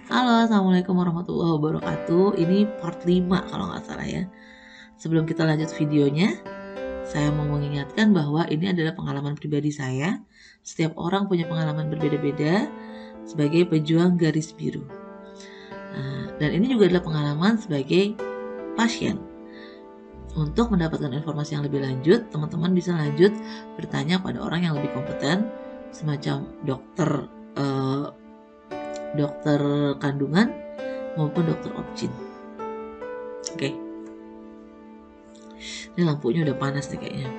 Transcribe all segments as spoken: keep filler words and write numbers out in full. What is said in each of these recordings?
Halo, Assalamualaikum warahmatullahi wabarakatuh. Ini part lima kalau nggak salah ya. Sebelum kita lanjut videonya, saya mau mengingatkan bahwa ini adalah pengalaman pribadi saya. Setiap orang punya pengalaman berbeda-beda sebagai pejuang garis biru. Nah, dan ini juga adalah pengalaman sebagai pasien. Untuk mendapatkan informasi yang lebih lanjut, teman-teman bisa lanjut bertanya pada orang yang lebih kompeten, semacam dokter eh, dokter kandungan maupun dokter obgyn. Oke, okay. Ini lampunya udah panas nih kayaknya.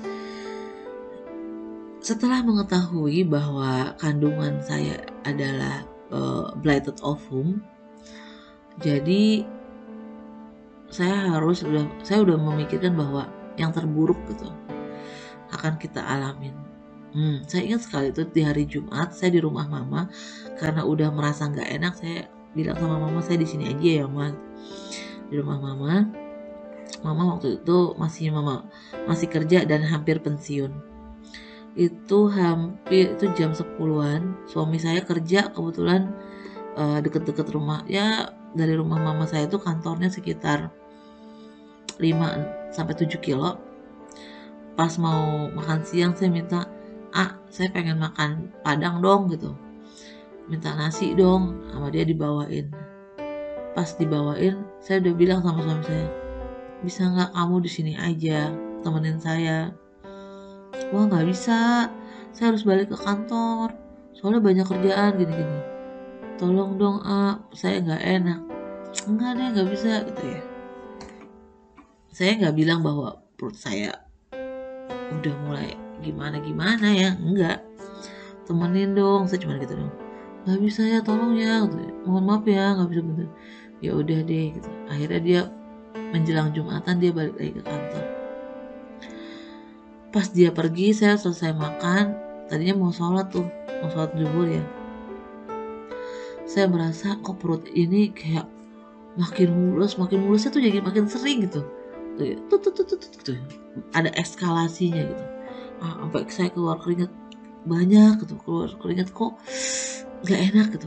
Setelah mengetahui bahwa kandungan saya adalah uh, blighted ovum, jadi saya harus udah saya udah memikirkan bahwa yang terburuk gitu akan kita alamin. Hmm, saya ingat sekali itu di hari Jumat saya di rumah mama, karena udah merasa nggak enak, saya bilang sama mama saya di sini aja ya mas, di rumah mama. Mama waktu itu masih mama masih kerja dan hampir pensiun. Itu hampir itu jam sepuluhan. Suami saya kerja kebetulan uh, deket-deket rumah. Ya dari rumah mama saya itu kantornya sekitar lima sampai tujuh kilo. Pas mau makan siang saya minta, "Ah, saya pengen makan Padang dong," gitu. Minta nasi dong, sama dia dibawain. Pas dibawain, saya udah bilang sama suami saya, "Bisa nggak kamu di sini aja temenin saya?" "Wah nggak bisa, saya harus balik ke kantor, soalnya banyak kerjaan gini-gini. Tolong dong, ah, saya nggak enak." "Enggak deh, nggak bisa," gitu ya. Saya nggak bilang bahwa perut saya udah mulai gimana-gimana ya, enggak. "Temenin dong," saya cuma gitu dong. "Nggak bisa ya, tolong ya," gitu. "Mohon maaf ya, nggak bisa bener." Ya udah deh gitu. Akhirnya dia menjelang Jumatan dia balik lagi ke kantor. Pas dia pergi, saya selesai makan. Tadinya mau sholat tuh, mau sholat zuhur ya. Saya merasa kok perut ini kayak makin mulus, makin mulusnya tuh jadi makin sering gitu. Tuh, tuh, tuh, tuh, tuh, tuh. Ada eskalasinya gitu. Ah, sampai saya keluar keringat banyak gitu, keluar keringat kok gak enak gitu.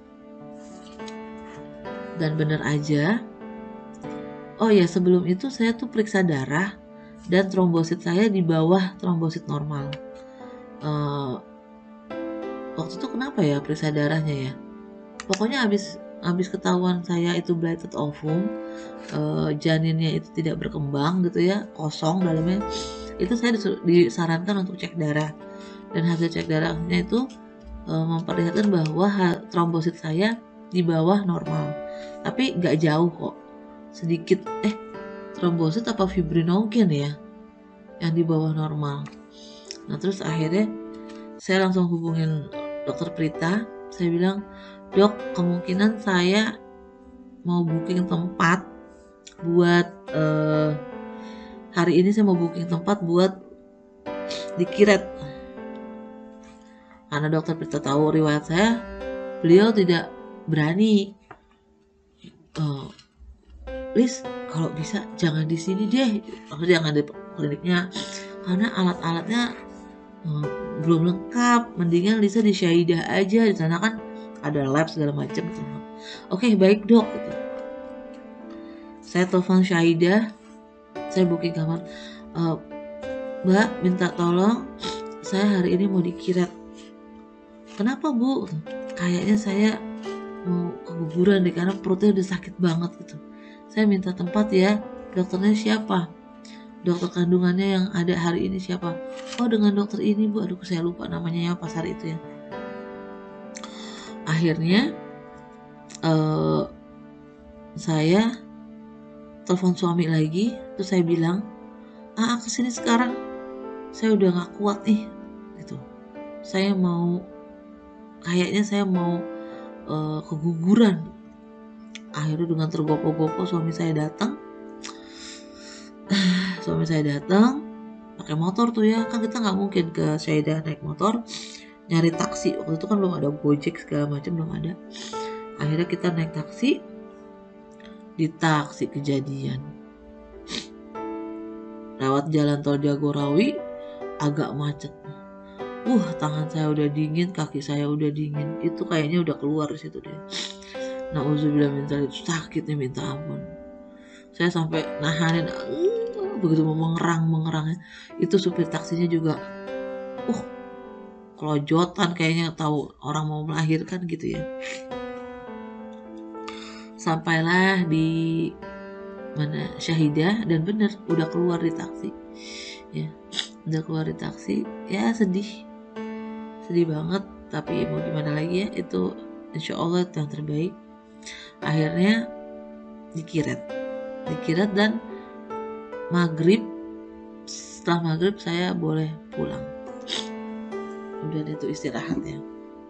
Dan bener aja. Oh ya, sebelum itu saya tuh periksa darah dan trombosit saya di bawah trombosit normal. Uh, waktu itu kenapa ya periksa darahnya ya? Pokoknya habis habis ketahuan saya itu blighted ovum, uh, janinnya itu tidak berkembang gitu ya, kosong dalamnya. Itu saya disarankan untuk cek darah, dan hasil cek darahnya itu uh, memperlihatkan bahwa trombosit saya di bawah normal, tapi nggak jauh kok, sedikit. Eh, trombosit apa fibrinogen ya yang di bawah normal. Nah terus akhirnya saya langsung hubungin dokter Prita. Saya bilang, "Dok, kemungkinan saya mau booking tempat buat uh, hari ini saya mau booking tempat buat dikiret." Karena dokter Prita tahu riwayat saya, beliau tidak berani. Uh, "Liz, kalau bisa jangan di sini deh, jangan di kliniknya, karena alat-alatnya uh, belum lengkap. Mendingan Lisa di Syaidah aja, di sana kan ada lab segala macam." "Oke, baik dok." Gitu. Saya telepon Syaidah, saya booking kamar. E, "Mbak, minta tolong, saya hari ini mau dikiret." "Kenapa bu?" "Kayaknya saya mau keguguran deh, karena perutnya udah sakit banget gitu. Saya minta tempat ya, dokternya siapa? Dokter kandungannya yang ada hari ini siapa?" "Oh, dengan dokter ini bu." Aduh, saya lupa namanya ya pas hari itu ya. Akhirnya uh, saya telepon suami lagi, terus saya bilang, "Ah, kesini sekarang, saya udah gak kuat nih gitu. Saya mau, kayaknya saya mau uh, keguguran." Akhirnya dengan tergopoh-gopoh suami saya datang. Suami saya datang pakai motor tuh ya, kan kita nggak mungkin ke Syaidah naik motor, nyari taksi. Waktu itu kan belum ada Gojek segala macam, belum ada. Akhirnya kita naik taksi. Di taksi kejadian lewat jalan tol Jagorawi, agak macet. Uh, tangan saya udah dingin, kaki saya udah dingin. Itu kayaknya udah keluar situ deh. Nauzubillah min dzalik, sakitnya minta ampun. Saya sampai nahanin, uh, begitu mau mengerang mengerangnya, itu supir taksinya juga, uh, kelojotan kayaknya, tahu orang mau melahirkan gitu ya. Sampailah di mana Syahidah, dan bener udah keluar di taksi, ya, udah keluar di taksi, ya sedih, sedih banget, tapi mau gimana lagi ya, itu insya Allah itu yang terbaik. Akhirnya dikiret, dikiret dan maghrib, setelah maghrib saya boleh pulang, udah itu istirahat ya.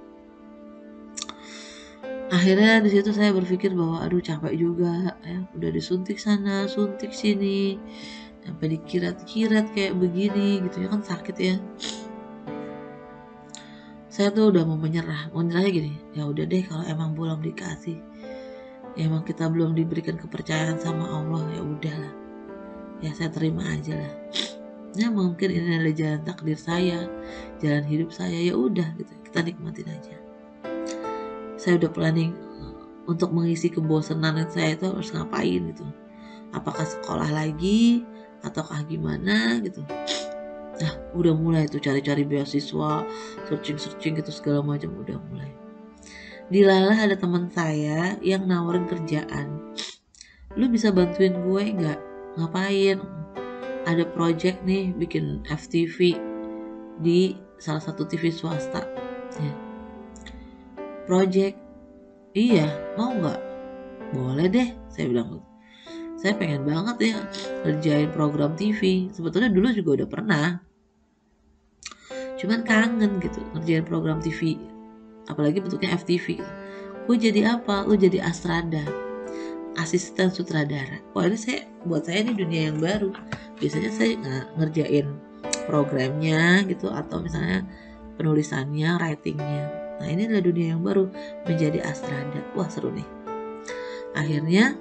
Akhirnya di situ saya berpikir bahwa aduh capek juga ya, udah disuntik sana suntik sini sampai dikirat-kirat kayak begini gitu ya kan, sakit ya. Saya tuh udah mau menyerah, mau menyerahnya gini, ya udah deh kalau emang belum dikasih, ya emang kita belum diberikan kepercayaan sama Allah, ya udahlah, ya saya terima aja lah. Ya mungkin ini adalah jalan takdir saya, jalan hidup saya, ya udah gitu, kita nikmatin aja. Saya udah planning untuk mengisi kebosanan saya itu harus ngapain gitu, apakah sekolah lagi ataukah gimana gitu. Nah udah mulai tuh cari-cari beasiswa, searching-searching gitu segala macam, udah mulai. Dilalah ada teman saya yang nawarin kerjaan, lu bisa bantuin gue nggak? Ngapain? Ada project nih bikin F T V di salah satu T V swasta ya. Project, iya mau nggak? Boleh deh, saya bilang. Saya pengen banget ya kerjain program T V, sebetulnya dulu juga udah pernah, cuman kangen gitu ngerjain program T V, apalagi bentuknya F T V gitu. Gue jadi apa? Lu jadi Astrada, asisten sutradara. Wah ini saya, buat saya ini dunia yang baru. Biasanya saya nggak ngerjain programnya gitu, atau misalnya penulisannya, writingnya. Nah ini adalah dunia yang baru, menjadi Astrada. Wah seru nih. Akhirnya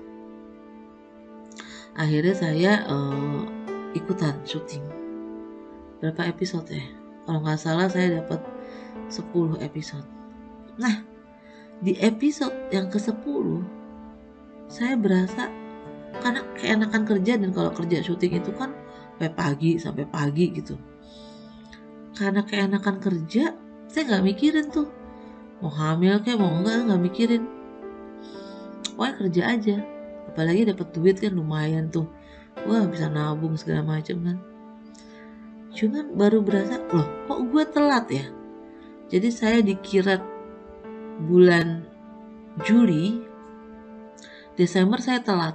akhirnya saya uh, ikutan syuting. Berapa episode ya? Kalau nggak salah saya dapat sepuluh episode. Nah di episode yang ke sepuluh saya berasa, karena keenakan kerja, dan kalau kerja syuting itu kan sampai pagi sampai pagi gitu. Karena keenakan kerja, saya nggak mikirin tuh mau hamil kayak mau enggak, nggak mikirin, pokoknya kerja aja. Apalagi dapat duit kan lumayan tuh, wah bisa nabung segala macam kan. Cuman baru berasa, loh kok gue telat ya. Jadi saya dikirat bulan Juli, Desember saya telat.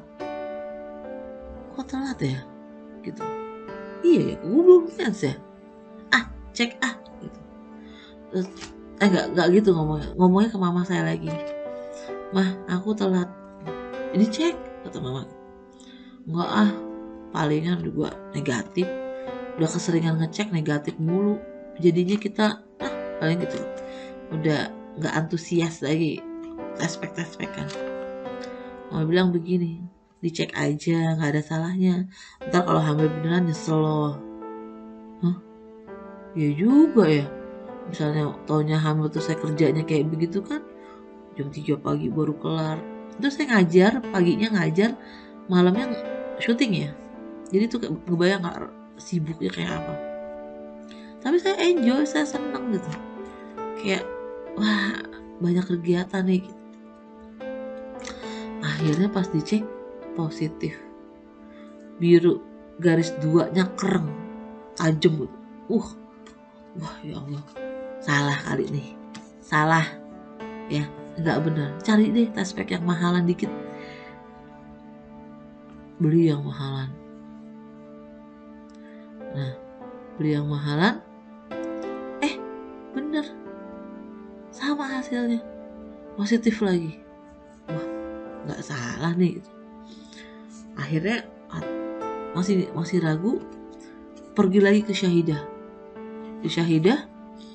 Kok telat ya? Gitu. Iya ya, gue belum chance ya. Ah, cek ah. Gitu. Terus, eh gak, gak gitu ngomongnya. Ngomongnya ke mama saya lagi. Mah, aku telat. Ini cek, kata mama. Enggak ah, palingan juga negatif. Udah keseringan ngecek negatif mulu. Jadinya kita, ah paling gitu. Udah gak antusias lagi. Tespek-tespekan. Mama bilang begini, dicek aja, gak ada salahnya. Ntar kalau hamil beneran nyesel loh. Hah? Ya juga ya. Misalnya taunya hamil tuh saya kerjanya kayak begitu kan, jam tiga pagi baru kelar. Terus saya ngajar, paginya ngajar, malamnya syuting ya. Jadi tuh kebayang gak sibuknya kayak apa. Tapi saya enjoy, saya seneng gitu. Kayak wah banyak kegiatan nih gitu. Akhirnya pas dicek positif, biru, garis duanya kereng, tajam gitu. Uh, wah ya Allah, salah kali nih, salah ya, nggak benar. Cari deh tespek yang mahalan dikit, beli yang mahalan. Nah, beli yang mahalan, eh bener, sama hasilnya, positif lagi. Wah, nggak salah nih. Gitu. Akhirnya masih masih ragu, pergi lagi ke Syahidah. Di Syahidah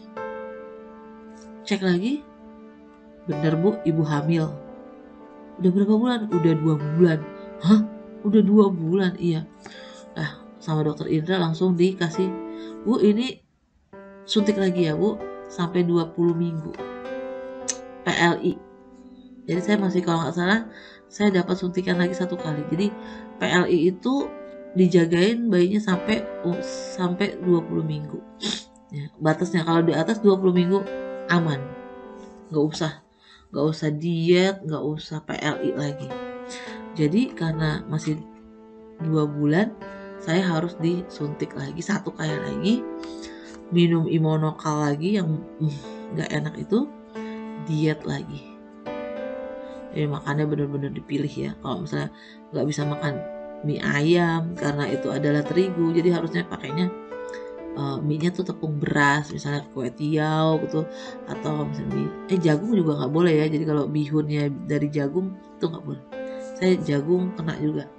cek lagi, bener bu, ibu hamil. Udah berapa bulan? Udah dua bulan. Hah? Udah dua bulan? Iya. Nah, sama dokter Indra langsung dikasih, bu ini suntik lagi ya bu, sampai dua puluh minggu P L I Jadi saya masih, kalau nggak salah saya dapat suntikan lagi satu kali. Jadi P L I itu dijagain bayinya sampai uh, sampai dua puluh minggu. Ya, batasnya kalau di atas dua puluh minggu aman. Nggak usah nggak usah diet, nggak usah P L I lagi. Jadi karena masih dua bulan, saya harus disuntik lagi satu kali lagi, minum imunokal lagi yang nggak uh, enak itu, diet lagi. Jadi makannya benar-benar dipilih ya. Kalau misalnya nggak bisa makan mie ayam karena itu adalah terigu, jadi harusnya pakainya uh, mie-nya tuh tepung beras, misalnya kue tiaw gitu, atau misalnya mie, eh jagung juga nggak boleh ya. Jadi kalau bihunnya dari jagung itu nggak boleh. Saya jagung kena juga.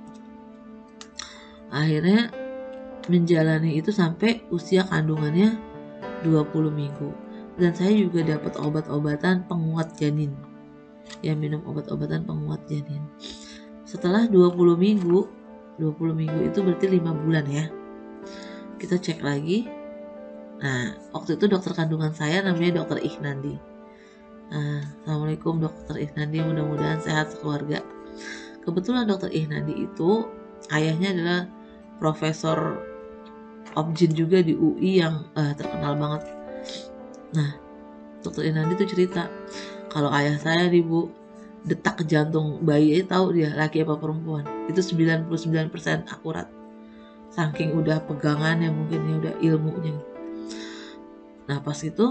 Akhirnya menjalani itu sampai usia kandungannya dua puluh minggu. Dan saya juga dapat obat-obatan penguat janin. Ya, minum obat-obatan penguat janin. Setelah dua puluh minggu, dua puluh minggu itu berarti lima bulan ya. Kita cek lagi. Nah, waktu itu dokter kandungan saya namanya dokter Iknandi. Nah, Assalamualaikum dokter Iknandi, mudah-mudahan sehat sekeluarga. Kebetulan dokter Iknandi itu ayahnya adalah profesor Obgyn juga di U I yang uh, terkenal banget. Nah, dokter Iknandi itu cerita, kalau ayah saya nih Bu, detak jantung bayi itu tahu dia laki apa perempuan, itu sembilan puluh sembilan persen akurat. Saking udah pegangannya, mungkin ya udah ilmunya. Nah pas itu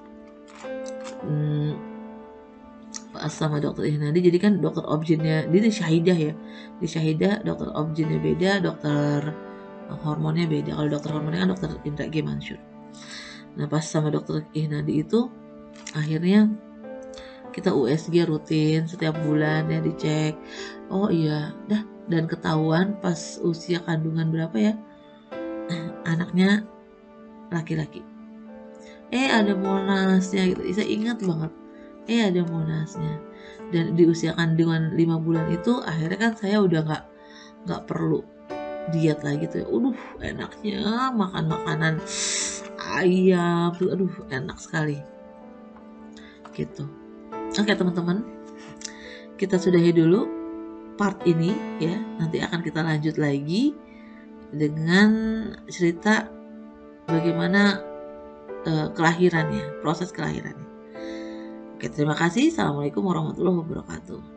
hmm, pas sama dokter Iknandi, jadi kan dokter Obgynnya dia di Syahidah ya, di Syahidah dokter Obgynnya beda, dokter hormonnya beda. Kalau dokter hormonnya kan dokter Indra G. Mansur. Nah pas sama dokter Iknandi itu akhirnya kita U S G rutin setiap bulan ya, dicek. Oh iya, dah, dan ketahuan pas usia kandungan berapa ya, anaknya laki-laki. Eh ada monasnya gitu. Saya ingat banget. Eh ada monasnya. Dan di usia kandungan lima bulan itu akhirnya kan saya udah nggak nggak perlu diet lagi tuh. Aduh enaknya makan makanan ayam tuh, aduh enak sekali. Gitu. Oke teman-teman, kita sudahi dulu part ini ya. Nanti akan kita lanjut lagi dengan cerita bagaimana uh, kelahirannya, proses kelahirannya. Oke, terima kasih. Assalamualaikum warahmatullahi wabarakatuh.